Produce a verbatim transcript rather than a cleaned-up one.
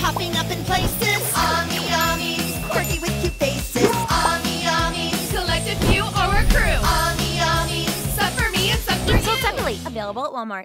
popping up in places. Omni Omnis, quirky with cute faces. Omni Omnis, collect a few or a crew. Omni Omnis, some for me and some for you. Sold separately. Available at Walmart.